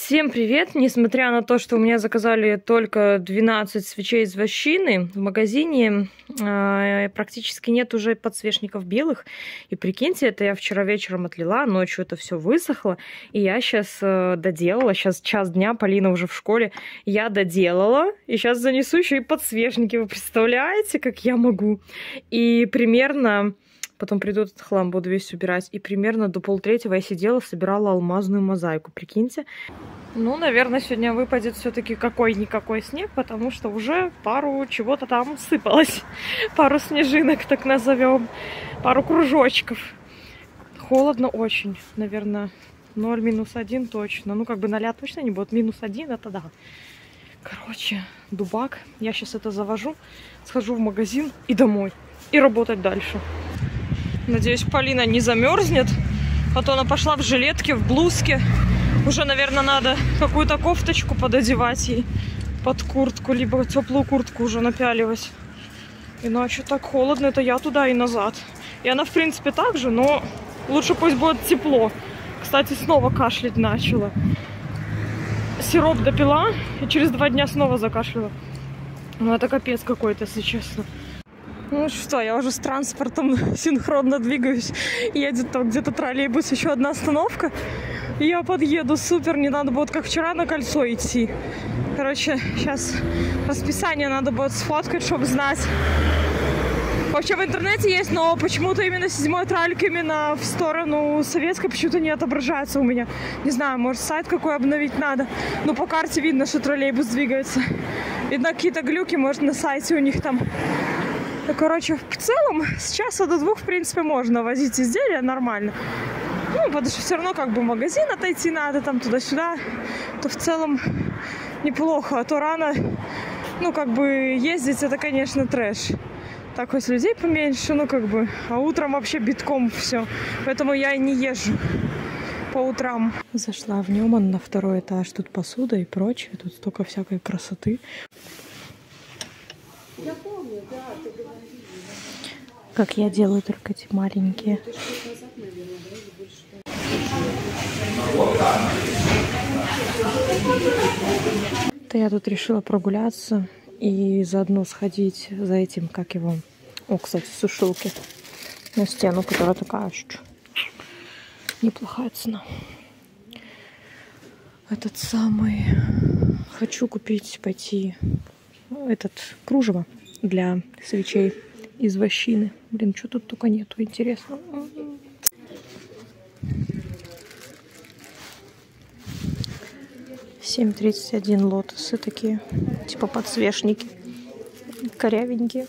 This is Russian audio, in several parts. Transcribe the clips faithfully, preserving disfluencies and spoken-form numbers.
Всем привет! Несмотря на то, что у меня заказали только двенадцать свечей из вощины, в магазине э, практически нет уже подсвечников белых. И прикиньте, это я вчера вечером отлила, ночью это все высохло. И я сейчас э, доделала, сейчас час дня, Полина уже в школе. Я доделала, и сейчас занесу еще и подсвечники. Вы представляете, как я могу? И примерно... Потом приду этот хлам, буду весь убирать. И примерно до полтретьего я сидела, собирала алмазную мозаику. Прикиньте. Ну, наверное, сегодня выпадет все-таки какой-никакой снег, потому что уже пару чего-то там сыпалось. Пару снежинок, так назовем. Пару кружочков. Холодно очень. Наверное, ноль минус один точно. Ну, как бы ноля точно не будет. Минус один, это да. Короче, дубак. Я сейчас это завожу, схожу в магазин и домой. И работать дальше. Надеюсь, Полина не замерзнет, а то она пошла в жилетке, в блузке. Уже, наверное, надо какую-то кофточку пододевать ей под куртку, либо теплую куртку уже напяливать. Иначе так холодно, это я туда и назад. И она, в принципе, так же, но лучше пусть будет тепло. Кстати, снова кашлять начала. Сироп допила и через два дня снова закашляла. Ну, это капец какой-то, если честно. Ну что, я уже с транспортом синхронно двигаюсь. Едет там где-то троллейбус, еще одна остановка. И я подъеду, супер, не надо будет, как вчера, на кольцо идти. Короче, сейчас расписание надо будет сфоткать, чтобы знать. Вообще в интернете есть, но почему-то именно седьмой тралик именно в сторону Советской почему-то не отображается у меня. Не знаю, может сайт какой обновить надо. Но по карте видно, что троллейбус двигается. Видно какие-то глюки, может на сайте у них там. Ну, короче, в целом с часа до двух, в принципе, можно возить изделия нормально. Ну, потому что все равно как бы в магазин отойти надо, там туда-сюда. То в целом неплохо. А то рано, ну, как бы ездить, это, конечно, трэш. Так хоть людей поменьше, ну, как бы. А утром вообще битком все. Поэтому я и не езжу по утрам. Зашла в Неман на второй этаж. Тут посуда и прочее. Тут столько всякой красоты. Я помню, да, ты говорила. Как я делаю только эти маленькие. То я тут решила прогуляться и заодно сходить за этим, как его. О, кстати, сушилки на стену, которая такая чуть неплохая цена. Этот самый. Хочу купить, пойти этот кружево для свечей из вощины. Блин, что тут только нету, интересно. семь тридцать один лотосы такие, типа подсвечники, корявенькие.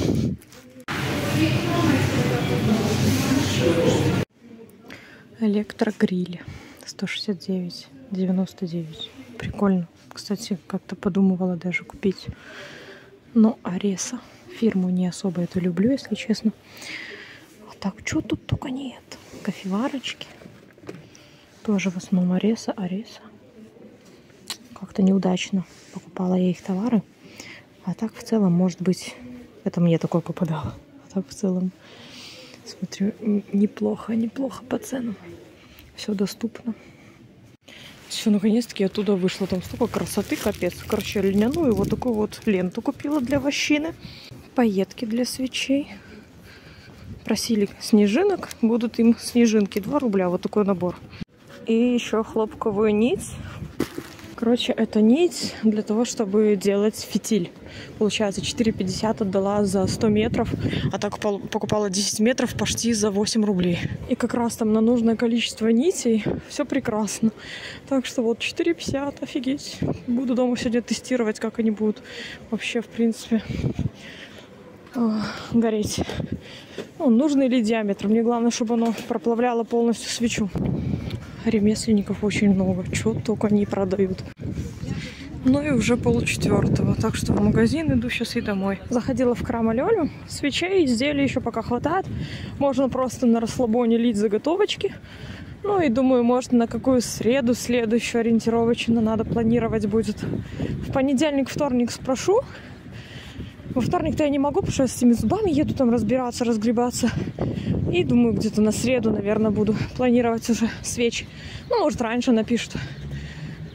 Электрогриль сто шестьдесят девять девяносто девять. Прикольно. Кстати, как-то подумывала даже купить. Но Ареса. Фирму не особо эту люблю, если честно. А так, что тут только нет. Кофеварочки. Тоже в основном Ареса, Ареса. Как-то неудачно покупала я их товары. А так в целом, может быть, это мне такое попадало. А так в целом, смотрю, неплохо, неплохо по ценам. Все доступно. Все, наконец-таки оттуда вышла. Там столько красоты, капец. Короче, льняную вот такую вот ленту купила для вощины. Пайетки для свечей. Просили снежинок. Будут им снежинки. два рубля. Вот такой набор. И еще хлопковую нить. Короче, это нить для того, чтобы делать фитиль. Получается, четыре пятьдесят отдала за сто метров, а так покупала десять метров почти за восемь рублей. И как раз там на нужное количество нитей все прекрасно. Так что вот четыре пятьдесят, офигеть. Буду дома сегодня тестировать, как они будут вообще, в принципе, гореть. Ну, нужный ли диаметр? Мне главное, чтобы оно проплавляло полностью свечу. Ремесленников очень много. Чего только они продают. Ну и уже полчетвертого. Так что в магазин иду сейчас и домой. Заходила в крам Алёлю. Свечей, изделий еще пока хватает. Можно просто на расслабоне лить заготовочки. Ну и думаю, может, на какую среду следующую ориентировочно надо планировать будет. В понедельник, вторник спрошу. Во вторник-то я не могу, потому что я с этими зубами еду там разбираться, разгребаться. И думаю, где-то на среду, наверное, буду планировать уже свечи. Ну, может, раньше напишут.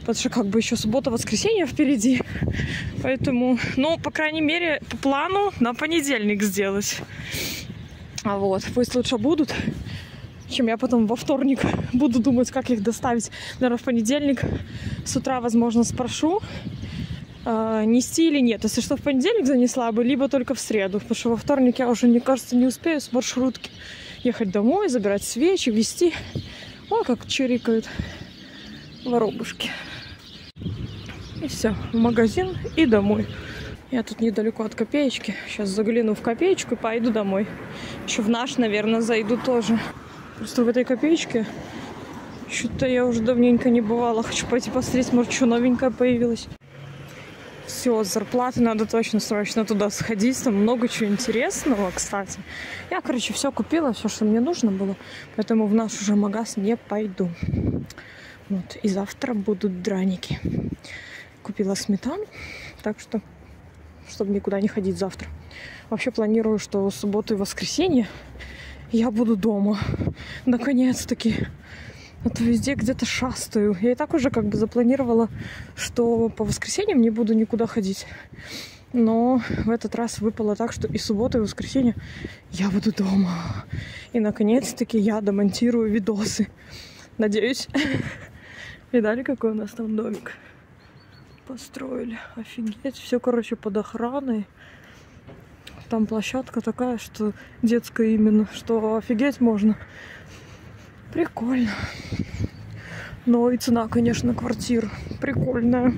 Потому что как бы еще суббота-воскресенье впереди. Поэтому, ну, по крайней мере, по плану на понедельник сделать. А вот, пусть лучше будут, чем я потом во вторник буду думать, как их доставить. Наверное, в понедельник с утра, возможно, спрошу, э, нести или нет. Если что, в понедельник занесла бы, либо только в среду. Потому что во вторник я уже, мне кажется, не успею с маршрутки ехать домой, забирать свечи, везти. О, как чирикают воробушки. И все, в магазин и домой. Я тут недалеко от копеечки. Сейчас загляну в копеечку и пойду домой. Еще в наш, наверное, зайду тоже. Просто в этой копеечке что-то я уже давненько не бывала. Хочу пойти посмотреть, может, что новенькое появилось. Все, с зарплаты надо точно срочно туда сходить. Там много чего интересного, кстати. Я, короче, все купила, все, что мне нужно было. Поэтому в наш уже магаз не пойду. Вот. И завтра будут драники. Купила сметану. Так что, чтобы никуда не ходить завтра. Вообще планирую, что в субботу и воскресенье я буду дома. Наконец-таки. А то везде где-то шастаю. Я и так уже как бы запланировала, что по воскресеньям не буду никуда ходить. Но в этот раз выпало так, что и суббота, и воскресенье я буду дома. И наконец-таки я домонтирую видосы. Надеюсь. Видали, какой у нас там домик? Построили. Офигеть. Все, короче, под охраной. Там площадка такая, что детская именно, что офигеть можно. Прикольно. Но и цена, конечно, квартир прикольная.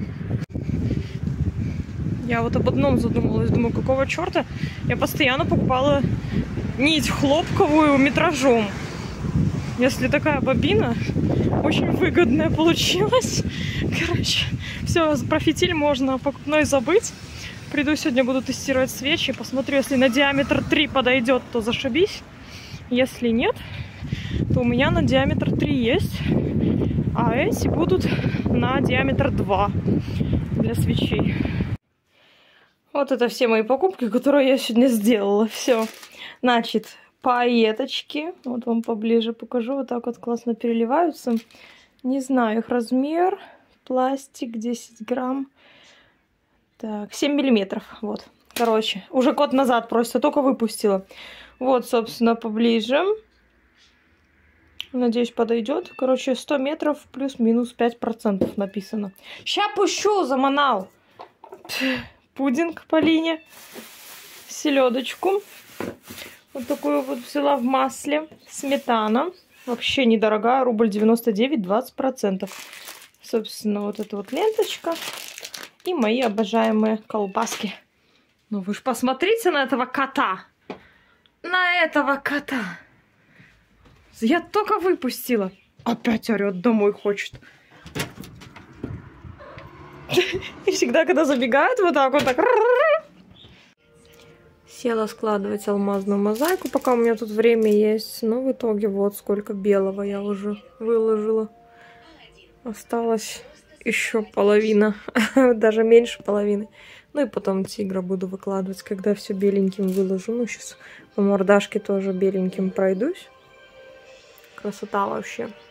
Я вот об одном задумалась. Думаю, какого черта я постоянно покупала нить хлопковую метражом. Если такая бобина очень выгодная получилась. Короче, все, про фитиль можно покупной забыть. Приду сегодня, буду тестировать свечи. Посмотрю, если на диаметр три подойдет, то зашибись. Если нет, то у меня на диаметр три есть. А эти будут на диаметр два для свечей. Вот это все мои покупки, которые я сегодня сделала. Все. Значит, пайеточки. Вот вам поближе покажу. Вот так вот классно переливаются. Не знаю их размер. Пластик десять грамм. Так, семь миллиметров. Вот. Короче, уже год назад просто только выпустила. Вот, собственно, поближе. Надеюсь, подойдет. Короче, сто метров плюс-минус пять процентов написано. Ща пущу, заманал. Пудинг по линии. Селедочку. Вот такую вот взяла в масле. Сметана. Вообще недорогая. Рубль девяносто девять, двадцать процентов. Собственно, вот эта вот ленточка. И мои обожаемые колбаски. Ну вы ж посмотрите на этого кота. На этого кота. Я только выпустила. Опять орет, домой хочет. И всегда, когда забегает, вот так вот так. Села складывать алмазную мозаику, пока у меня тут время есть. Но в итоге вот сколько белого я уже выложила. Осталось еще половина. Даже меньше половины. Ну и потом тигра буду выкладывать, когда все беленьким выложу. Ну, сейчас по мордашке тоже беленьким пройдусь. Красота вообще.